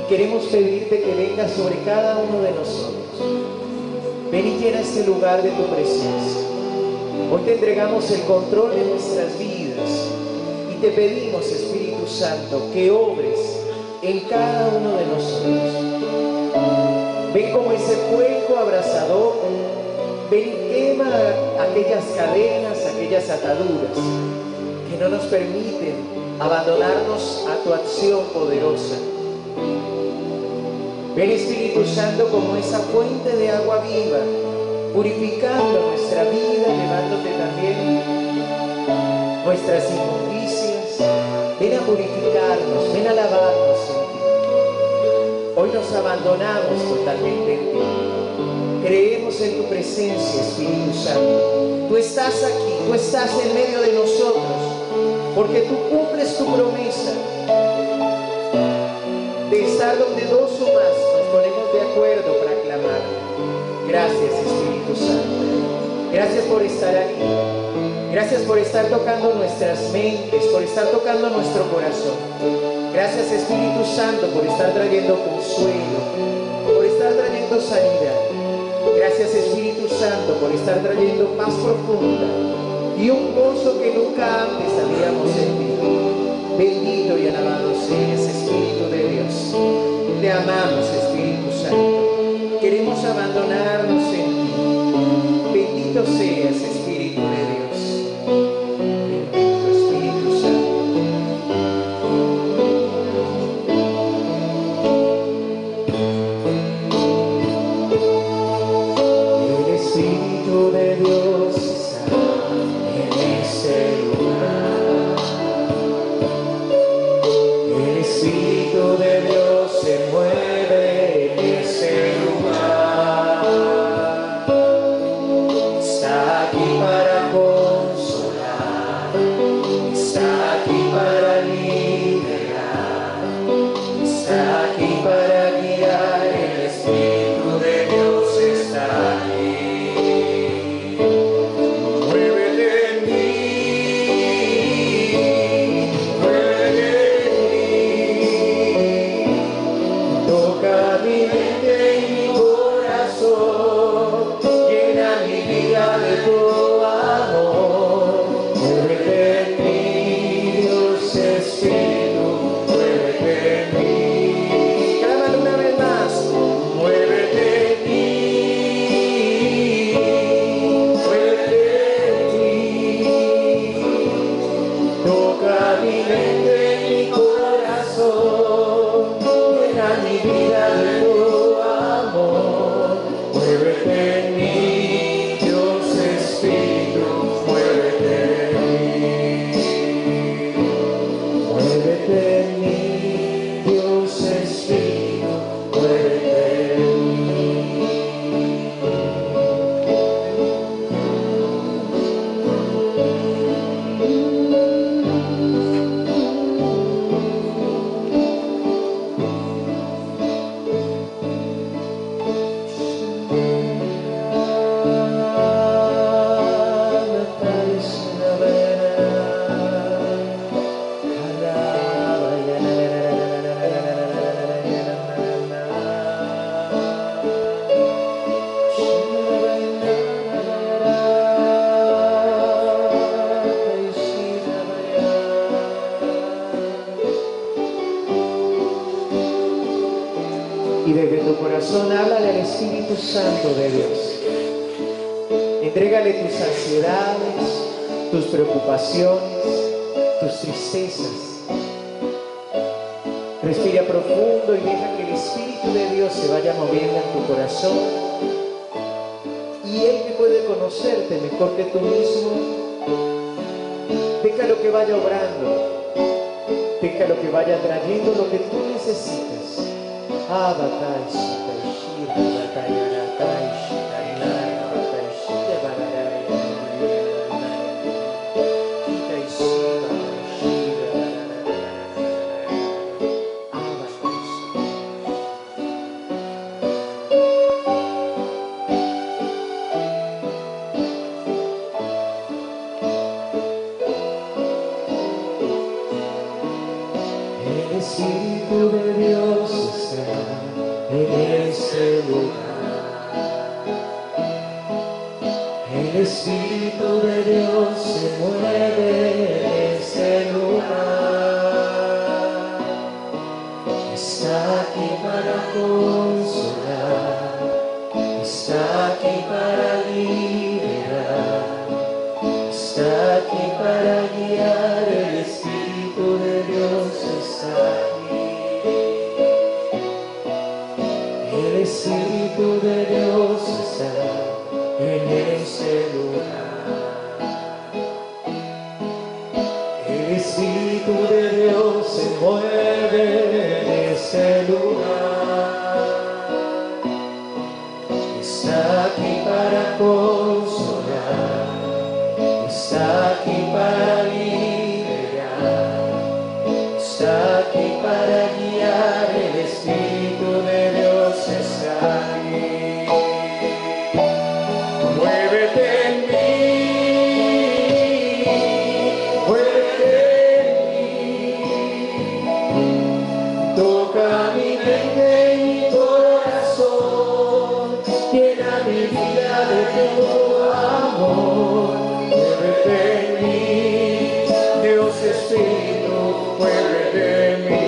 queremos pedirte que vengas sobre cada uno de nosotros. Ven y llena este lugar de tu presencia. Hoy te entregamos el control de nuestras vidas y te pedimos, Espíritu Santo, que obres en cada uno de nosotros. Ven como ese fuego abrasador, ven y quema aquellas cadenas, aquellas ataduras que no nos permiten abandonarnos a tu acción poderosa. Ven, Espíritu Santo, como esa fuente de agua viva, purificando nuestra vida, llevándote también nuestras inmundicias. Ven a purificarnos, ven a lavarnos en ti. Hoy nos abandonamos totalmente en ti. Creemos en tu presencia, Espíritu Santo. Tú estás aquí, tú estás en medio de nosotros, porque tú cumples tu promesa de estar donde dos o más nos ponemos de acuerdo para clamar. Gracias, Espíritu Santo. Gracias por estar aquí. Gracias por estar tocando nuestras mentes, por estar tocando nuestro corazón. Gracias, Espíritu Santo, por estar trayendo consuelo, por estar trayendo sanidad. Gracias, Espíritu Santo, por estar trayendo paz profunda y un gozo que nunca antes habíamos sentido. Bendito y alabado seas, Espíritu de Dios. Te amamos, Espíritu Santo. Queremos abandonarnos en ti. Bendito seas, Espíritu de Dios. Bendito Espíritu Santo. El Espíritu de Dios está en este lugar. El Espíritu de Dios se mueve en ese lugar. Está aquí para consolar, está aquí para liberar, está aquí para guiar. El Espíritu de Dios está aquí. Muévete en mí, muévete en mí. Toca mi mente y mi corazón, llena mi vida de tu amor. Muévete en mí, Dios Espíritu, muévete en mí. Clámalo una vez más. Muévete en mí, muévete en mí. Toca mi mente y mi corazón, llena mi vida de tu amor. Muévete en mí, Dios Espíritu, muévete en mí. Muévete en mí, Dios Espíritu, muévete en mí. Y desde tu corazón háblale al Espíritu Santo de Dios. Entrégale tus ansiedades, tus preocupaciones, tus tristezas. Respira profundo y deja que el Espíritu de Dios se vaya moviendo en tu corazón. Y Él, que puede conocerte mejor que tú mismo, déjalo que vaya obrando, déjalo que vaya trayendo lo que tú necesitas. El Espíritu de Dios está este lugar. El Espíritu de Dios se mueve en este lugar. Está aquí para consolar, está aquí para liberar, está aquí para guiar. El Espíritu de Dios está aquí. El Espíritu de Dios está en este lugar. El Espíritu de Dios se mueve en este lugar. Está aquí para consolar, está aquí para liberar, está aquí para guiar. El Espíritu de Dios está aquí. Muévete en mí, muévete en mí, toca mi mente y mi corazón, llena mi vida de tu amor. Muévete en mí, Dios Espíritu, muévete en mí.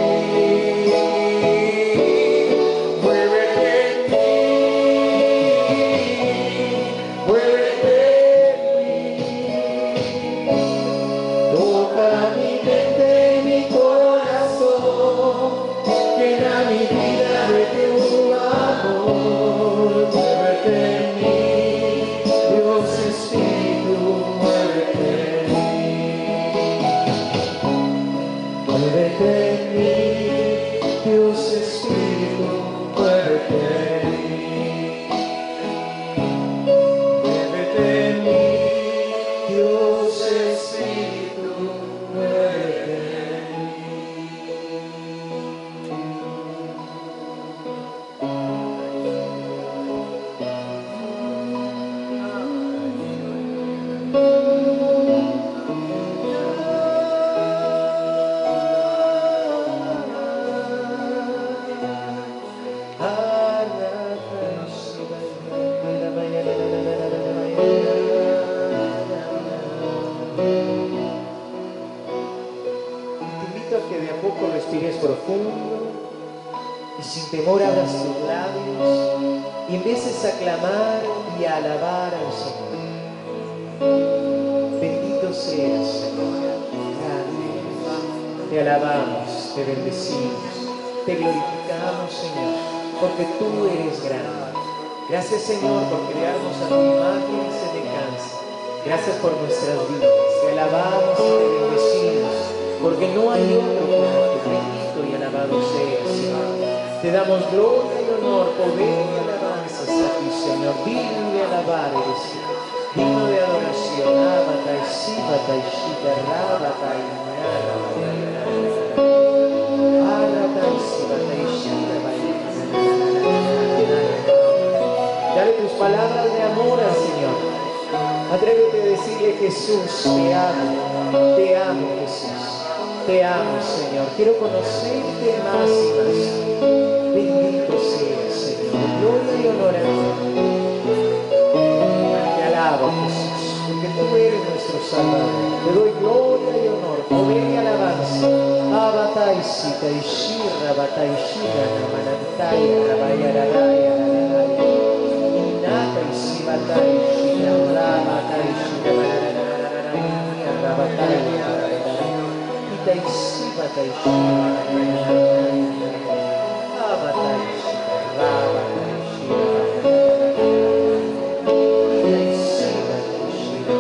Muévete en mí, muévete en mí. Toca mi mente y mi corazón, llena mi vida de tu amor. Muévete en mí, Dios Espíritu, muévete en mí. Muévete en mí, Dios Espíritu, muévete en mí. Muévete en mí, Dios Espíritu, muévete en mí. Te invito a que de a poco respires profundo y sin temor abras tus labios y empieces a clamar y a alabar al Señor. Bendito seas, Señor. Gracias. Te alabamos, te bendecimos, te glorificamos, Señor, porque tú eres grande. Gracias, Señor, por crearnos a tu imagen y semejanza. Gracias por nuestras vidas. Te alabamos y te bendecimos, porque no hay otro como tú. Bendito y alabado seas, Señor. Te damos gloria y honor, poder y alabanzas a ti, Señor. Digno de alabar eres tú, digno de adoración. Abata y síbata y shita, rabata y narabata y arata y síbata y shita, dale tus palabras de amor al Señor. Atrévete a decirle: Jesús, te amo Jesús, te amo, Señor. Quiero conocerte más y más. Bendito seas, Señor. Gloria y honor a ti. Te alabo, Jesús, porque tú eres nuestro Salvador. Te doy gloria y honor, poder y alabanza. Abataisita y shirra, bataishira, namanantaya, rabayaragaya, inata y sibataishira, rabataishira, rabataya, ita y sibataishira, abataishira, rabataishira, ita y sibataishira.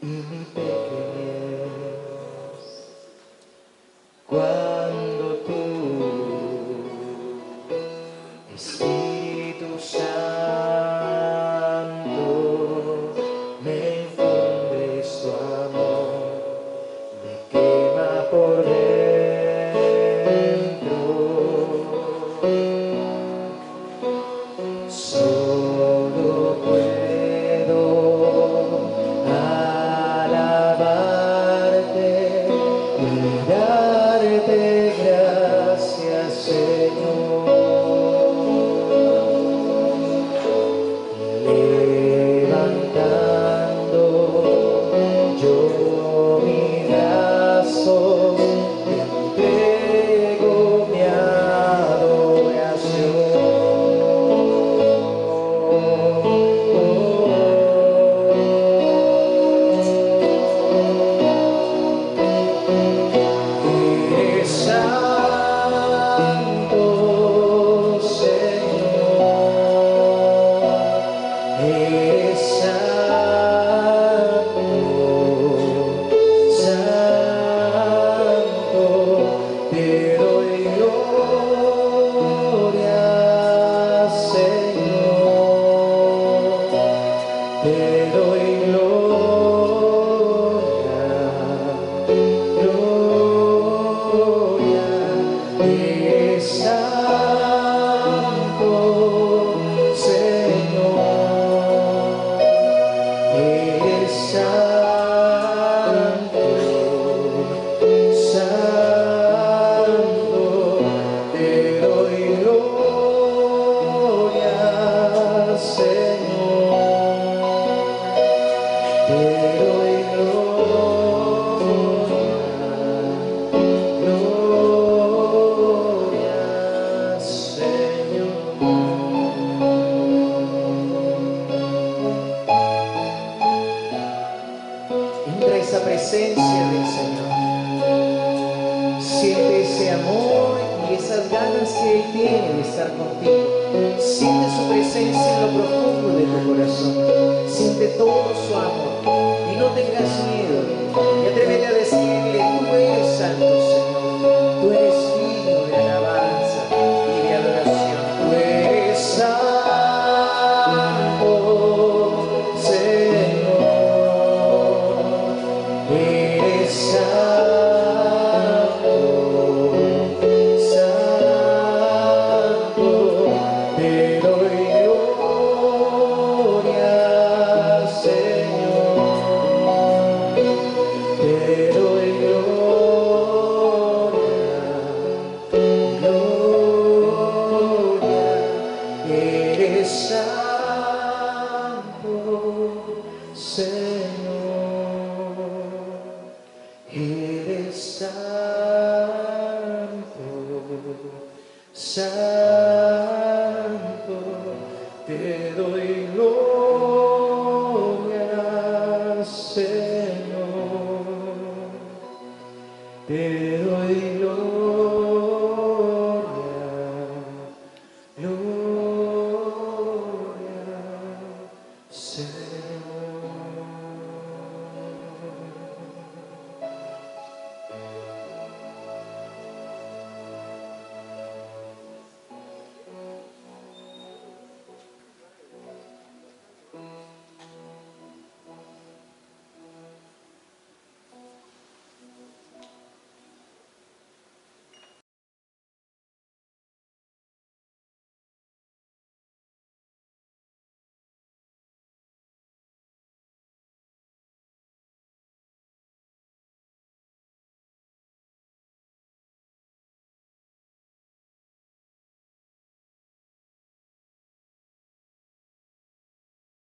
y mi pequeñez. Cuando tú, Espíritu Santo, me infundes tu amor, me quema por dentro. Solo puedo alabarte y darte gracias, Señor. Levantando yo mis brazos, te entrego mi Eres santo, Señor. Eres santo, santo. Te doy gloria, Señor. Te doy gloria. Eres santo, Señor. Eres santo, santo. Te doy gloria, Señor. Te doy gloria, Señor. Entra esa presencia del Señor. Siente ese amor y esas ganas que Él tiene de estar contigo. Siente su presencia en lo profundo de tu corazón. Siente todo su amor y no tengas miedo. Y atrévete a decirle: tú eres santo, Señor. Tú eres digno de alabanza y de adoración. Tú eres santo, Señor. Eres santo, santo. Te doy gloria, Señor. Te doy gloria. Eres santo, Señor.